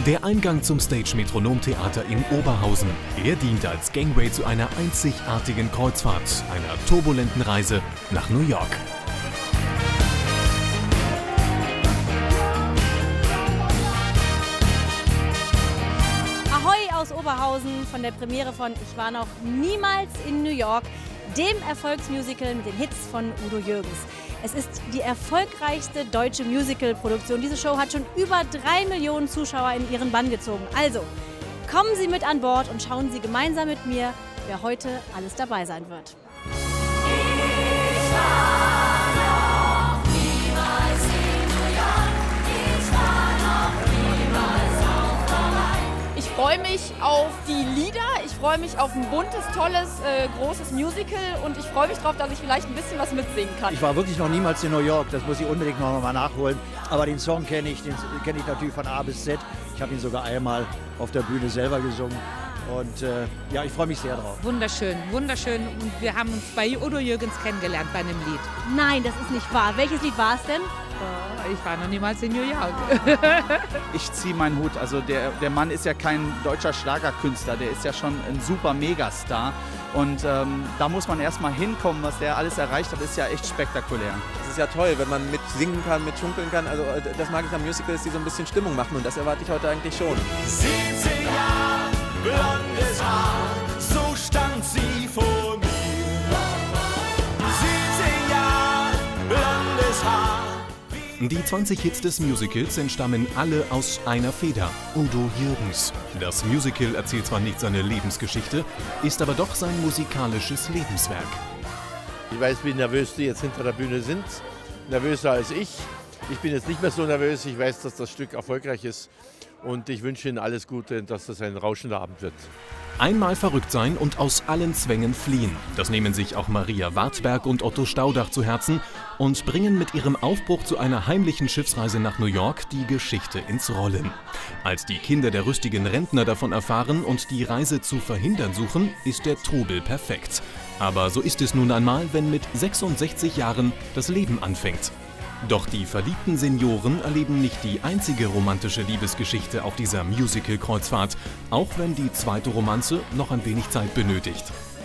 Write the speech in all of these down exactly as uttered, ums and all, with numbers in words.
Der Eingang zum Stage Metronom Theater in Oberhausen. Er dient als Gangway zu einer einzigartigen Kreuzfahrt, einer turbulenten Reise nach New York. Ahoi aus Oberhausen von der Premiere von Ich war noch niemals in New York, dem Erfolgsmusical mit den Hits von Udo Jürgens. Es ist die erfolgreichste deutsche Musical-Produktion. Diese Show hat schon über drei Millionen Zuschauer in ihren Bann gezogen. Also, kommen Sie mit an Bord und schauen Sie gemeinsam mit mir, wer heute alles dabei sein wird. Ich war noch niemals in New York. Ich war noch niemals auf Hawaii. Ich freue mich auf die Lieder, ich freue mich auf ein buntes, tolles, äh, großes Musical und ich freue mich darauf, dass ich vielleicht ein bisschen was mitsingen kann. Ich war wirklich noch niemals in New York, das muss ich unbedingt noch mal nachholen. Aber den Song kenne ich, den kenne ich natürlich von A bis Z. Ich habe ihn sogar einmal auf der Bühne selber gesungen. Und äh, ja, ich freue mich sehr drauf. Wunderschön, wunderschön. Und wir haben uns bei Udo Jürgens kennengelernt bei einem Lied. Nein, das ist nicht wahr. Welches Lied war es denn? Oh, ich war noch niemals in New York. Ich ziehe meinen Hut. Also der, der Mann ist ja kein deutscher Schlagerkünstler, der ist ja schon ein super Megastar. Und ähm, da muss man erst mal hinkommen, was der alles erreicht hat, ist ja echt spektakulär. Es ist ja toll, wenn man mit singen kann, mit schunkeln kann. Also das mag ich am Musical, dass die so ein bisschen Stimmung machen und das erwarte ich heute eigentlich schon. siebzehn Jahre, blondes Haar, so stand sie vor mir. siebzehn Jahre, blondes Haar. Die zwanzig Hits des Musicals entstammen alle aus einer Feder, Udo Jürgens. Das Musical erzählt zwar nicht seine Lebensgeschichte, ist aber doch sein musikalisches Lebenswerk. Ich weiß, wie nervös die jetzt hinter der Bühne sind, nervöser als ich. Ich bin jetzt nicht mehr so nervös, ich weiß, dass das Stück erfolgreich ist und ich wünsche Ihnen alles Gute und dass das ein rauschender Abend wird. Einmal verrückt sein und aus allen Zwängen fliehen. Das nehmen sich auch Maria Wartberg und Otto Staudach zu Herzen und bringen mit ihrem Aufbruch zu einer heimlichen Schiffsreise nach New York die Geschichte ins Rollen. Als die Kinder der rüstigen Rentner davon erfahren und die Reise zu verhindern suchen, ist der Trubel perfekt. Aber so ist es nun einmal, wenn mit sechsundsechzig Jahren das Leben anfängt. Doch die verliebten Senioren erleben nicht die einzige romantische Liebesgeschichte auf dieser Musical-Kreuzfahrt, auch wenn die zweite Romanze noch ein wenig Zeit benötigt.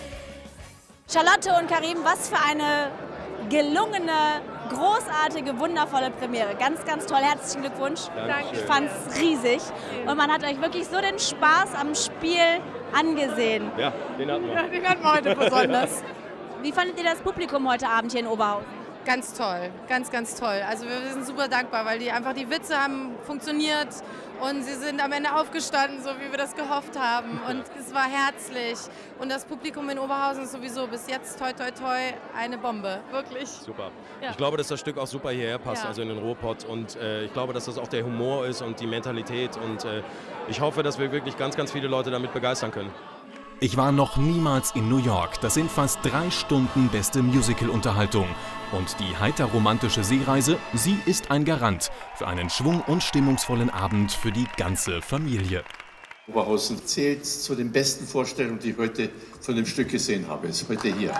Charlotte und Karim, was für eine gelungene, großartige, wundervolle Premiere. Ganz, ganz toll. Herzlichen Glückwunsch. Dankeschön. Ich fand's riesig. Und man hat euch wirklich so den Spaß am Spiel angesehen. Ja, den hatten wir. Ja, den hatten wir heute besonders. Wie fandet ihr das Publikum heute Abend hier in Oberhausen? Ganz toll, ganz, ganz toll. Also wir sind super dankbar, weil die einfach die Witze haben funktioniert und sie sind am Ende aufgestanden, so wie wir das gehofft haben. Und es war herzlich. Und das Publikum in Oberhausen ist sowieso bis jetzt, toi, toi, toi, eine Bombe. Wirklich. Super. Ja. Ich glaube, dass das Stück auch super hierher passt, Ja. also in den Ruhrpott. Und äh, ich glaube, dass das auch der Humor ist und die Mentalität. Und äh, ich hoffe, dass wir wirklich ganz, ganz viele Leute damit begeistern können. Ich war noch niemals in New York. Das sind fast drei Stunden beste Musical-Unterhaltung. Und die heiter-romantische Seereise, sie ist ein Garant für einen schwung- und stimmungsvollen Abend für die ganze Familie. Oberhausen zählt zu den besten Vorstellungen, die ich heute von dem Stück gesehen habe. Ist heute hier.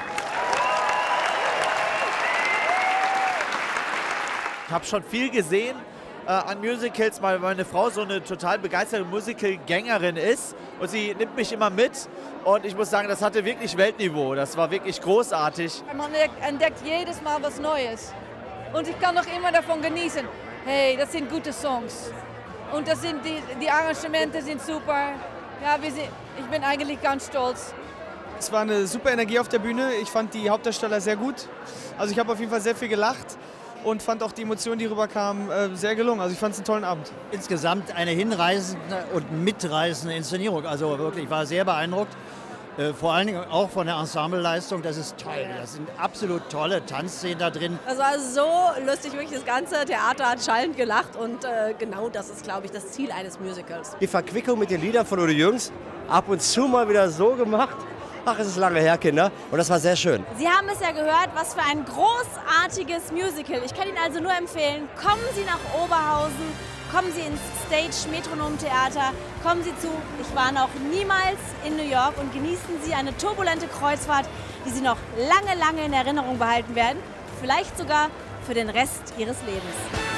Ich habe schon viel gesehen äh, an Musicals, weil meine Frau so eine total begeisterte Musical-Gängerin ist und sie nimmt mich immer mit und ich muss sagen, das hatte wirklich Weltniveau, das war wirklich großartig. Man entdeckt jedes Mal was Neues und ich kann noch immer davon genießen. Hey, das sind gute Songs und das sind die, die Arrangemente sind super. Ja, wir sind, ich bin eigentlich ganz stolz. Es war eine super Energie auf der Bühne. Ich fand die Hauptdarsteller sehr gut. Also ich habe auf jeden Fall sehr viel gelacht und fand auch die Emotionen, die rüberkamen, äh, sehr gelungen. Also ich fand es einen tollen Abend. Insgesamt eine hinreißende und mitreißende Inszenierung. Also wirklich, ich war sehr beeindruckt. Äh, vor allen Dingen auch von der Ensembleleistung. Das ist toll. Das sind absolut tolle Tanzszenen da drin. Das war so lustig, wirklich das ganze Theater hat schallend gelacht und äh, genau das ist, glaube ich, das Ziel eines Musicals. Die Verquickung mit den Liedern von Udo Jürgens, ab und zu mal wieder so gemacht. Ach, es ist lange her, Kinder. Und das war sehr schön. Sie haben es ja gehört, was für ein großartiges Musical. Ich kann Ihnen also nur empfehlen, kommen Sie nach Oberhausen, kommen Sie ins Stage Metronom Theater, kommen Sie zu Ich war noch niemals in New York und genießen Sie eine turbulente Kreuzfahrt, die Sie noch lange, lange in Erinnerung behalten werden. Vielleicht sogar für den Rest Ihres Lebens.